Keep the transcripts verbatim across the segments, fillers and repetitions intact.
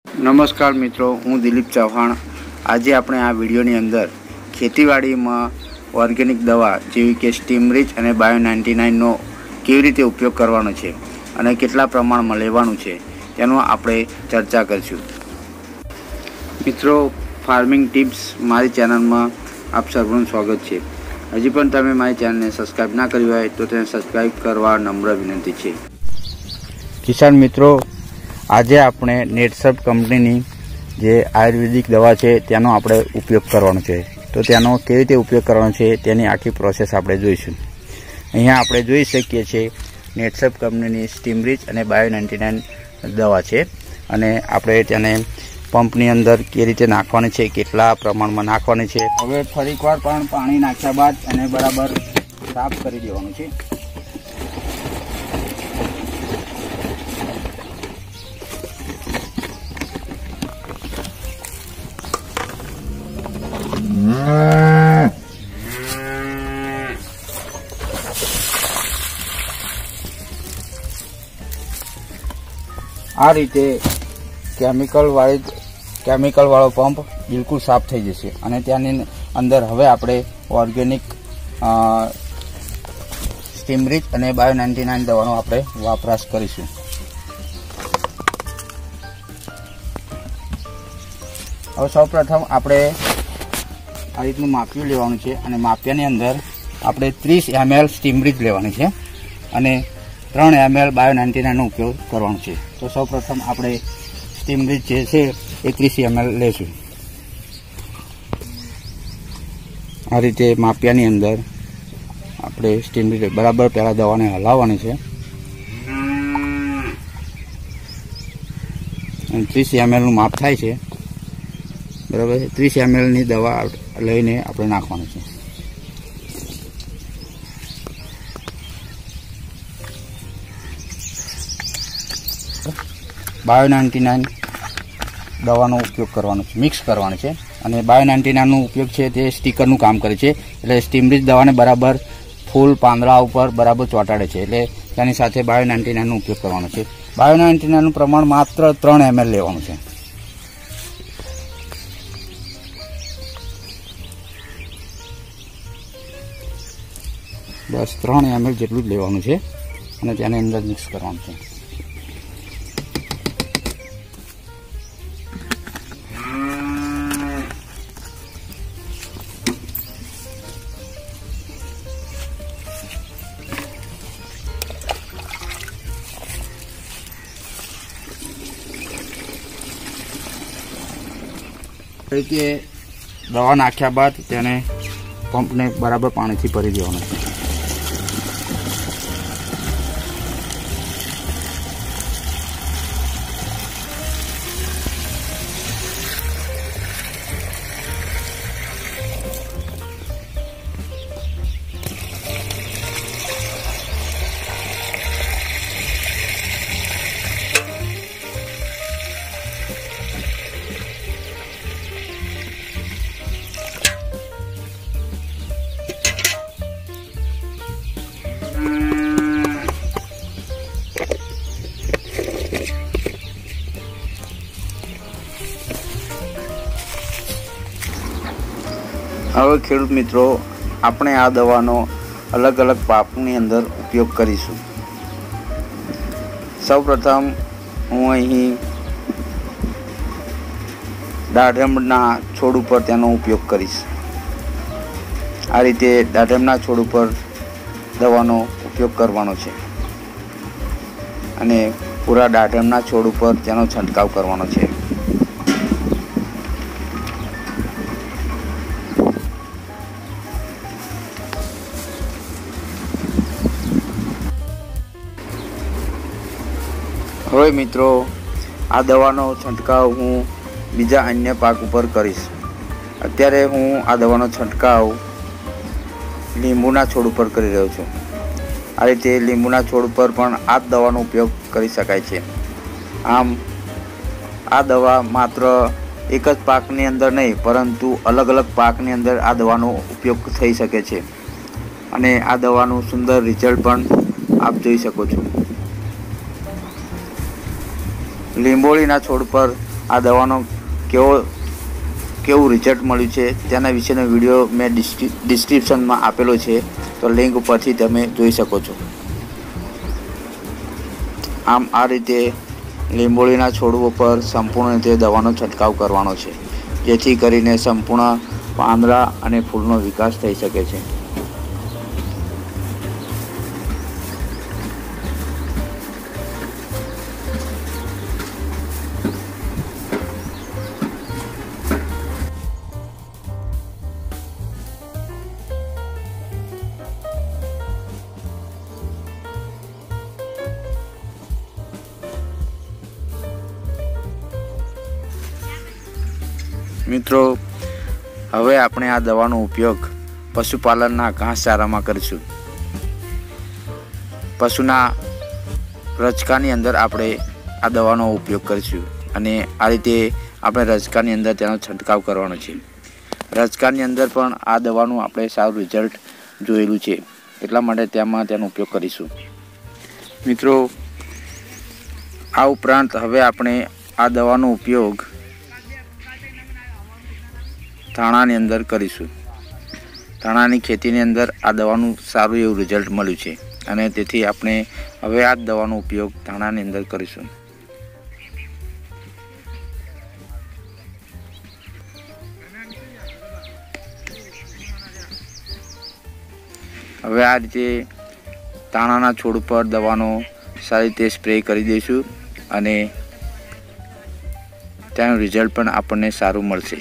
नमस्कार मित्रों, हूँ दिलीप चौहान। आज આપણે આ વિડીયોની અંદર ખેતીવાડીમાં ઓર્ગેનિક દવા જેવી કે સ્ટીમરીચ અને બાયો નાઇન્ટી નાઇનનો કેવી રીતે ઉપયોગ કરવાનો છે અને કેટલા પ્રમાણમાં લેવાનું છે તેનો આપણે ચર્ચા કરીશું। મિત્રો, ફાર્મિંગ ટિપ્સ મારી ચેનલમાં આપ સૌનું સ્વાગત છે। હજી પણ તમે મારી ચેનલને સબસ્ક્રાઈબ ના કરી હોય તો તેને સબસ્ક્રાઈબ કરવા નમ્ર વિનંતી છે। કિસાન મિત્રો, આજે આપણે નેટસર્ફ કંપનીની જે આયુર્વેદિક દવા છે તેનો આપણે ઉપયોગ કરવાનો છે। તો તેનો કેવી રીતે ઉપયોગ કરવાનો છે તેની આખી પ્રોસેસ આપણે જોઈશું। અહીંયા આપણે જોઈ શકીએ છીએ નેટસર્ફ કંપનીની સ્ટીમરીચ અને બાયો નાઇન્ટી નાઇન દવા છે અને આપણે તેને પંપની અંદર કેવી રીતે નાખવાની છે, કેટલા પ્રમાણમાં નાખવાની છે। હવે ફરી એકવાર પણ પાણી નાખ્યા બાદ એને બરાબર સાફ કરી દેવાનું છે। આ રીતે કેમિકલ વાળી કેમિકલ વાળો પંપ બિલકુલ સાફ થઈ જશે અને ત્યાંની અંદર હવે આપણે ઓર્ગેનિક સ્ટીમરીચ અને બાયો નાઇન્ટી નાઇન દવાનો આપણે વપરાશ કરીશું। હવે સૌપ્રથમ આપણે આ રીતનું માપિયું લેવાનું છે અને માપિયાની અંદર આપણે ત્રીસ એમ એલ સ્ટીમરીચ લેવાની છે અને ત્રણ એમ એલ બાયો નાઇન્ટી નાઇનનો ઉપયોગ કરવાનો છે। તો સૌપ્રથમ આપણે સ્ટીમરીચ જે છે એ ત્રીસ એમ એલ લઈશું। આ રીતે માપિયાની અંદર આપણે સ્ટીમરીચ બરાબર પહેલાં દવાને હલાવવાની છે અને ત્રીસ એમ એલનું માપ થાય છે બરાબર। ત્રીસ એમ એલની દવા લઈને આપણે નાખવાની છે। બાયો નાઇન્ટી નાઇન દવાનો ઉપયોગ કરવાનો છે, મિક્સ કરવાનો છે અને બાયો નાઇન્ટી નાઇનનો ઉપયોગ છે તે સ્ટીકરનું કામ કરે છે। એટલે સ્ટીમરીચ દવાને બરાબર ફૂલ પાંદડા ઉપર બરાબર ચોંટાડે છે, એટલે તેની સાથે બાયો નાઇન્ટી નાઇનનો ઉપયોગ કરવાનો છે। બાયો નાઇન્ટી નાઇનનું પ્રમાણ માત્ર ત્રણ એમ એલ લેવાનું છે। બસ ત્રણ એમ એલ જેટલું જ લેવાનું છે અને તેની અંદર મિક્સ કરવાનું છે। રીતે દવા નાખ્યા બાદ તેને પંપને બરાબર પાણીથી ભરી દેવાનું છે। હવે ખેડૂત મિત્રો, આપણે આ દવાનો અલગ અલગ પાકની અંદર ઉપયોગ કરીશું। સૌપ્રથમ હું અહીં દાડમના છોડ ઉપર તેનો ઉપયોગ કરીશ। આ રીતે દાડમના છોડ ઉપર દવાનો ઉપયોગ કરવાનો છે અને પૂરા દાડમના છોડ ઉપર તેનો છંટકાવ કરવાનો છે। હવે મિત્રો, આ દવાનો છંટકાવ હું બીજા અન્ય પાક ઉપર કરીશ। અત્યારે હું આ દવાનો છંટકાવ લીંબુના છોડ ઉપર કરી રહ્યો છું। આ રીતે લીંબુના છોડ ઉપર પણ આ જ દવાનો ઉપયોગ કરી શકાય છે। આમ આ દવા માત્ર એક જ પાકની અંદર નહીં પરંતુ અલગ અલગ પાકની અંદર આ દવાનો ઉપયોગ થઈ શકે છે અને આ દવાનું સુંદર રિઝલ્ટ પણ આપ જોઈ શકો છો। લીંબોળીના છોડ પર આ દવાનો કેવો કેવું રિઝલ્ટ મળ્યું છે તેના વિશેનો વિડીયો મેં ડિસ્ક્રિપ્શનમાં આપેલો છે, તો લિંક ઉપરથી તમે જોઈ શકો છો. આમ આ રીતે લીંબોળીના છોડવો પર સંપૂર્ણ રીતે દવાનો છંટકાવ કરવાનો છે, જેથી કરીને સંપૂર્ણ પાંદડા અને ફૂલનો વિકાસ થઈ શકે છે. મિત્રો, હવે આપણે આ દવાનો ઉપયોગ પશુપાલનના ઘાસચારામાં કરીશું. પશુના રચકાની અંદર આપણે આ દવાનો ઉપયોગ કરીશું અને આ રીતે આપણે રચકાની અંદર તેનો છંટકાવ કરવાનો છે. રચકાની અંદર પણ આ દવાનું આપણે સારું રિઝલ્ટ જોયેલું છે, એટલા માટે તેમાં તેનો ઉપયોગ કરીશું. મિત્રો, આ ઉપરાંત હવે આપણે આ દવાનો ઉપયોગ ધાણાની અંદર કરીશું. ધાણાની ખેતીની અંદર આ દવાનું સારું એવું રિઝલ્ટ મળ્યું છે અને તેથી આપણે હવે આ જ દવાનો ઉપયોગ ધાણાની અંદર કરીશું. હવે આ રીતે ધાણાના છોડ પર દવાનો સારી રીતે સ્પ્રે કરી દઈશું અને તેનું રિઝલ્ટ પણ આપણને સારું મળશે.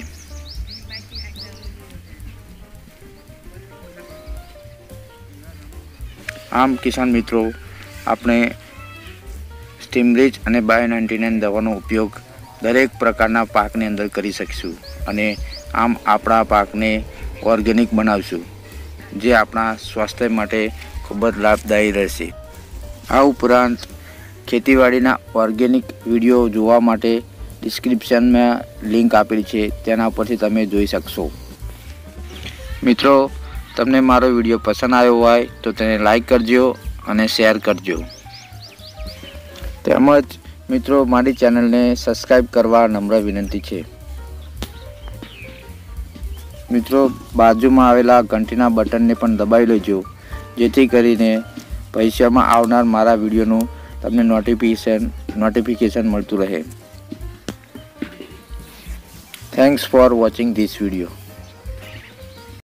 આમ કિસાન મિત્રો, આપણે સ્ટીમરીચ અને બાયો નાઇન્ટી નાઇન દવાનો ઉપયોગ દરેક પ્રકારના પાકની અંદર કરી શકીશું અને આમ આપણા પાકને ઓર્ગેનિક બનાવશું, જે આપણા સ્વાસ્થ્ય માટે ખૂબ જ લાભદાયી રહેશે. આ ઉપરાંત ખેતીવાડીના ઓર્ગેનિક વિડીયો જોવા માટે ડિસ્ક્રિપ્શનમાં લિંક આપેલી છે, તેના પરથી તમે જોઈ શકશો. મિત્રો, તમને મારો વિડીયો પસંદ આવ્યો હોય તો તેને લાઈક કરજો અને શેર કરજો. તેમજ મિત્રો, મારી ચેનલને સબસ્ક્રાઈબ કરવા નમ્ર વિનંતી છે. મિત્રો, બાજુમાં આવેલા ઘંટીના બટનને પણ દબાવી લેજો, જેથી કરીને ભવિષ્યમાં આવનાર મારા વિડીયોનું તમને નોટિફિકેશન નોટિફિકેશન મળતું રહે. Thanks for watching this video.